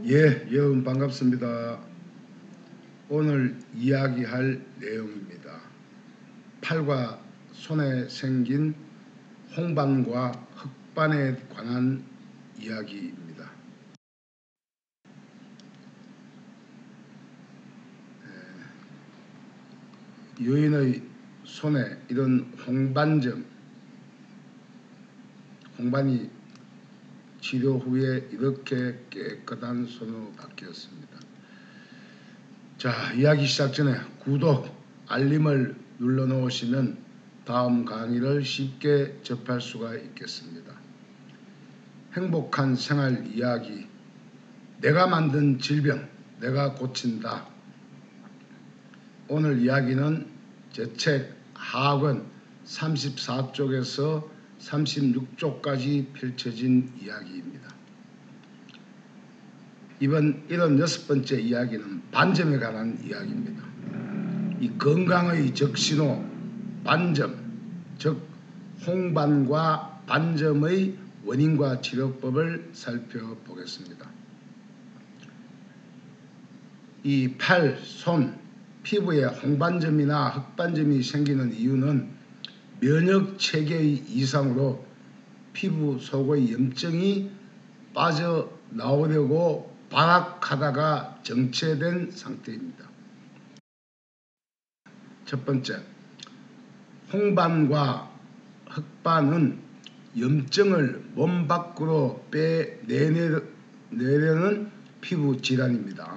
예, 여러분 반갑습니다. 오늘 이야기할 내용입니다. 팔과 손에 생긴 홍반과 흑반에 관한 이야기입니다. 여인의 손에 이런 홍반이 치료 후에 이렇게 깨끗한 손으로 바뀌었습니다. 자, 이야기 시작 전에 구독, 알림을 눌러 놓으시면 다음 강의를 쉽게 접할 수가 있겠습니다. 행복한 생활 이야기, 내가 만든 질병, 내가 고친다. 오늘 이야기는 제 책 하권 34쪽에서 36쪽까지 펼쳐진 이야기입니다. 이번 76번째 이야기는 반점에 관한 이야기입니다. 이 건강의 적신호 반점, 즉 홍반과 반점의 원인과 치료법을 살펴보겠습니다. 이 팔, 손, 피부에 홍반점이나 흑반점이 생기는 이유는 면역 체계의 이상으로 피부 속의 염증이 빠져나오려고 발악하다가 정체된 상태입니다. 첫 번째, 홍반과 흑반은 염증을 몸 밖으로 빼내려는 피부 질환입니다.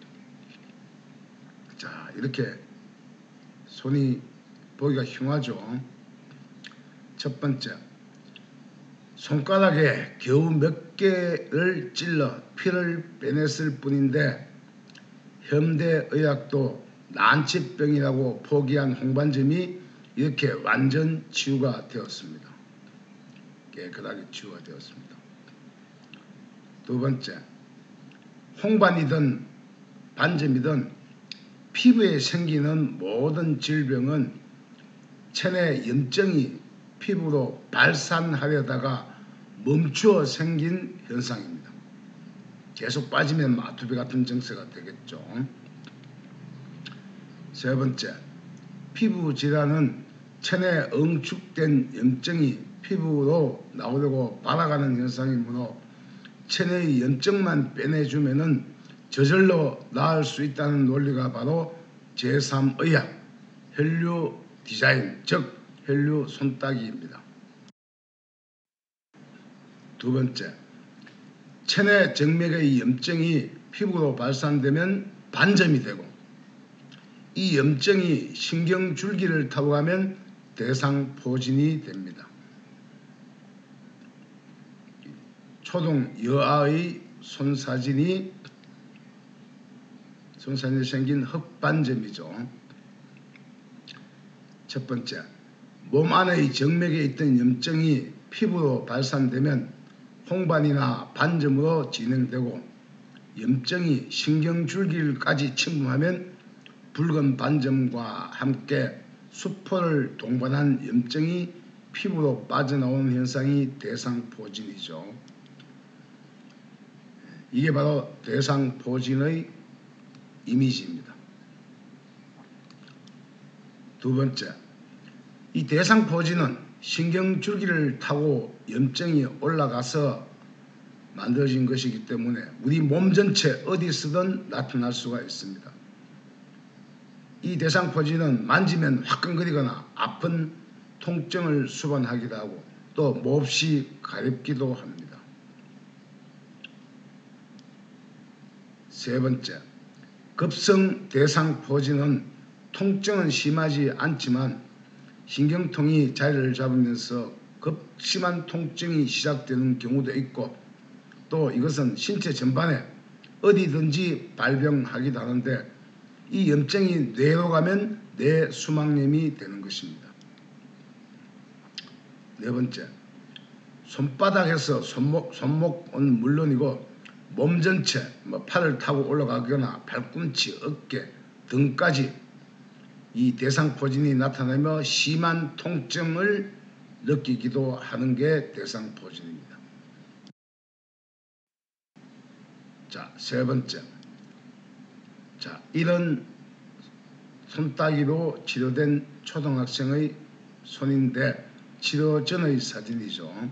자, 이렇게 손이 보기가 흉하죠. 첫 번째, 손가락에 겨우 몇 개를 찔러 피를 빼냈을 뿐인데 현대의학도 난치병이라고 포기한 홍반점이 이렇게 완전 치유가 되었습니다. 깨끗하게 치유가 되었습니다. 두 번째, 홍반이든 반점이든 피부에 생기는 모든 질병은 체내 염증이 피부로 발산하려다가 멈추어 생긴 현상입니다. 계속 빠지면 마투비 같은 증세가 되겠죠. 세 번째, 피부 질환은 체내 응축된 염증이 피부로 나오려고 발아가는 현상이므로 체내의 염증만 빼내주면은 저절로 나을 수 있다는 논리가 바로 제3의학 혈류 디자인, 즉 혈류 손따기입니다. 두 번째, 체내 정맥의 염증이 피부로 발산되면 반점이 되고 이 염증이 신경줄기를 타고 가면 대상포진이 됩니다. 초동 여아의 손사진이 생긴 흑반점이죠. 첫 번째, 몸 안의 정맥에 있던 염증이 피부로 발산되면 홍반이나 반점으로 진행되고 염증이 신경줄기까지 침범하면 붉은 반점과 함께 수포를 동반한 염증이 피부로 빠져나오는 현상이 대상포진이죠. 이게 바로 대상포진의 이미지입니다. 두 번째, 이 대상포진은 신경줄기를 타고 염증이 올라가서 만들어진 것이기 때문에 우리 몸 전체 어디서든 나타날 수가 있습니다. 이 대상포진은 만지면 화끈거리거나 아픈 통증을 수반하기도 하고 또 몹시 가렵기도 합니다. 세 번째, 급성 대상포진은 통증은 심하지 않지만 신경통이 자리를 잡으면서 극심한 통증이 시작되는 경우도 있고 또 이것은 신체 전반에 어디든지 발병하기도 하는데 이 염증이 뇌로 가면 뇌 수막염이 되는 것입니다. 네 번째, 손바닥에서 손목은 물론이고 몸 전체, 팔을 타고 올라가거나 발꿈치, 어깨 등까지 이 대상포진이 나타나며 심한 통증을 느끼기도 하는 게 대상포진입니다. 자, 세 번째. 자, 이런 손따기로 치료된 초등학생의 손인데 치료 전의 사진이죠.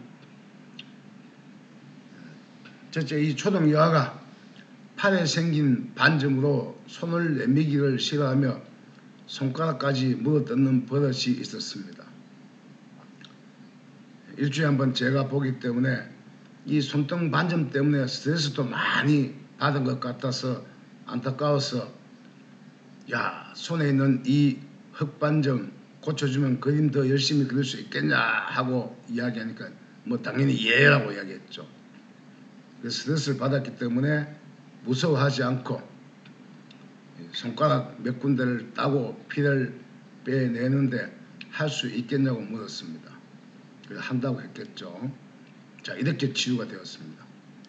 첫째, 이 초등 여아가 팔에 생긴 반점으로 손을 내미기를 싫어하며 손가락까지 물어뜯는 버릇이 있었습니다. 일주일에 한 번 제가 보기 때문에 이 손등 반점 때문에 스트레스도 많이 받은 것 같아서 안타까워서 야, 손에 있는 이 흑반점 고쳐주면 그림 더 열심히 그릴 수 있겠냐 하고 이야기하니까 뭐 당연히 예라고 이야기했죠. 그래서 스트레스를 받았기 때문에 무서워하지 않고 손가락 몇 군데를 따고 피를 빼내는데 할 수 있겠냐고 물었습니다. 그래서 한다고 했겠죠. 자, 이렇게 치유가 되었습니다.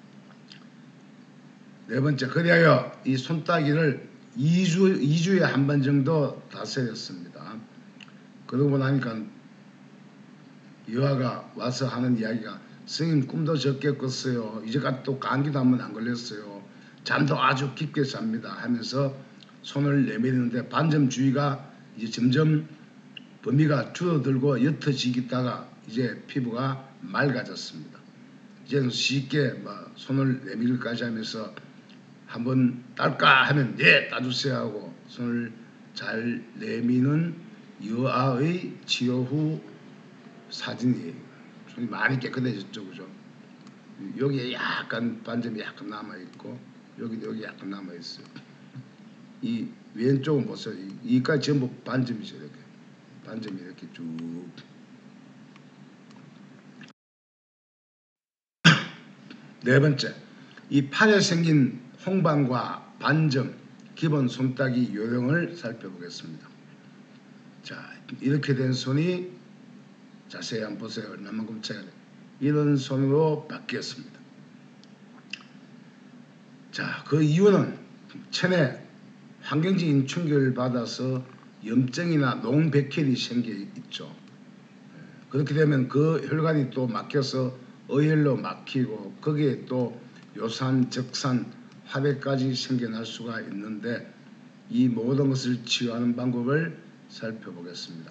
네 번째, 그리하여 이 손따기를 2주에 한 번 정도 다스렸습니다. 그러고 나니까 여아가 와서 하는 이야기가 스님 꿈도 적게 꿨어요. 이제까지 또 감기도 한 번 안 걸렸어요. 잠도 아주 깊게 잡니다 하면서 손을 내밀는데 반점 주위가 이제 점점 범위가 줄어들고 옅어지다가 이제 피부가 맑아졌습니다. 이제는 쉽게 손을 내밀기까지 하면서 한번 딸까 하면 네 따주세요 하고 손을 잘 내미는 여아의 치료 후 사진이에요. 손이 많이 깨끗해졌죠, 그죠? 여기에 약간 반점이 약간 남아있고 여기 약간 남아있어요. 이 왼쪽은 보세요. 이까지 전부 반점이죠. 이렇게 반점이 이렇게 쭉. 네 번째, 이 팔에 생긴 홍반과 반점 기본 손따기 요령을 살펴보겠습니다. 자, 이렇게 된 손이 자세히 한번 보세요. 얼마만큼 차이가 돼요. 이런 손으로 바뀌었습니다. 자, 그 이유는 체내 환경적인 충격을 받아서 염증이나 농백혈이 생겨 있죠. 그렇게 되면 그 혈관이 또 막혀서 어혈로 막히고 거기에 또 요산, 적산, 화백까지 생겨날 수가 있는데 이 모든 것을 치유하는 방법을 살펴보겠습니다.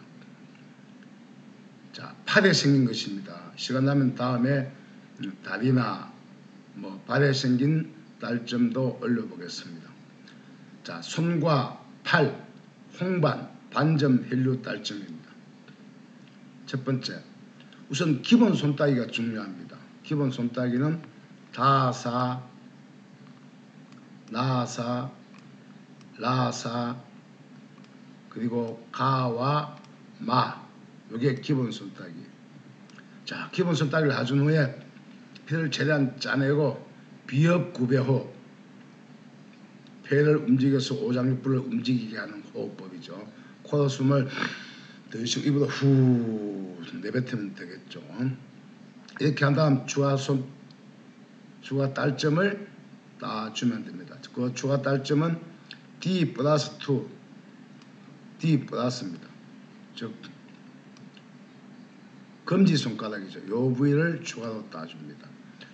자, 팔에 생긴 것입니다. 시간 나면 다음에 다리나 발에 생긴 딸점도 올려보겠습니다. 자, 손과 팔, 홍반, 반점, 혈류 딸점입니다. 첫 번째, 우선 기본 손따기가 중요합니다. 기본 손따기는 다사, 나사, 라사, 그리고 가와 마, 이게 기본 손따기. 자, 기본 손따기를 해준 후에 피를 최대한 짜내고 비업 구배 후 폐를 움직여서 오장육부를 움직이게 하는 호흡법이죠. 코로 숨을 들이쉬고 입으로 후 내뱉으면 되겠죠. 이렇게 한 다음 주와 딸점을 따주면 됩니다. 그 주와 딸점은 D 플러스 2, D 플러스입니다. 즉 검지손가락이죠. 요 부위를 추가로 따줍니다.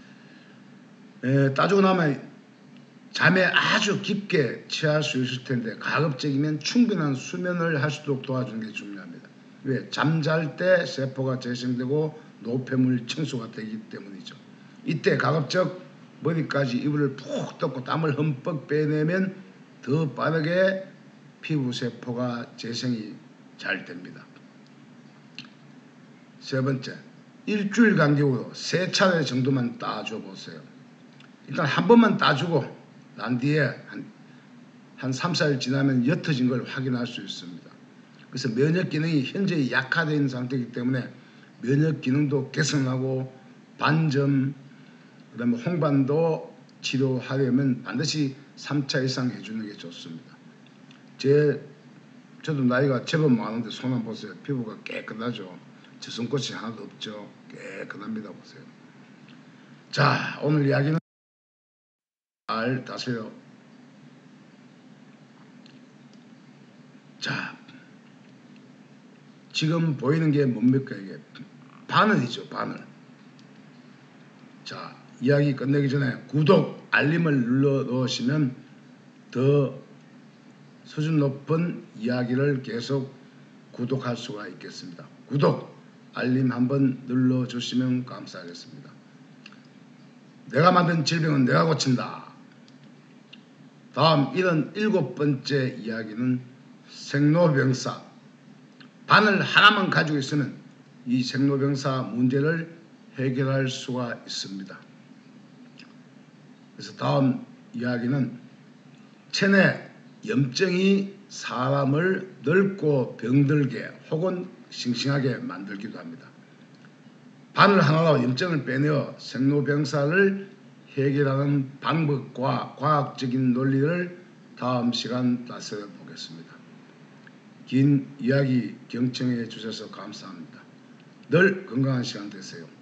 따주고 나면 잠에 아주 깊게 취할 수 있을 텐데 가급적이면 충분한 수면을 할 수 있도록 도와주는 게 중요합니다. 왜? 잠잘 때 세포가 재생되고 노폐물 청소가 되기 때문이죠. 이때 가급적 머리까지 이불을 푹 덮고 땀을 흠뻑 빼내면 더 빠르게 피부세포가 재생이 잘 됩니다. 세 번째, 일주일 간격으로 3차례 정도만 따줘 보세요. 일단 한 번만 따주고 난 뒤에 한 3, 4일 지나면 옅어진 걸 확인할 수 있습니다. 그래서 면역 기능이 현재 약화되어 있는 상태이기 때문에 면역 기능도 개선하고 반점, 그 다음에 홍반도 치료하려면 반드시 3차 이상 해주는 게 좋습니다. 저도 나이가 제법 많은데 손 한번 보세요. 피부가 깨끗하죠. 저 손끝이 하나도 없죠. 깨끗합니다. 보세요. 자, 오늘 이야기는 잘 다세요. 자, 지금 보이는 게 뭡니까? 이게 바늘이죠. 바늘. 자, 이야기 끝내기 전에 구독, 알림을 눌러 놓으시면 더 수준 높은 이야기를 계속 구독할 수가 있겠습니다. 구독, 알림 한번 눌러주시면 감사하겠습니다. 내가 만든 질병은 내가 고친다. 다음 77번째 이야기는 생로병사. 바늘 하나만 가지고 있으면 이 생로병사 문제를 해결할 수가 있습니다. 그래서 다음 이야기는 체내 염증이 사람을 늙고 병들게 혹은 싱싱하게 만들기도 합니다. 바늘 하나로 염증을 빼내어 생로병사를 해결하는 방법과 과학적인 논리를 다음 시간 나서 보겠습니다. 긴 이야기 경청해 주셔서 감사합니다. 늘 건강한 시간 되세요.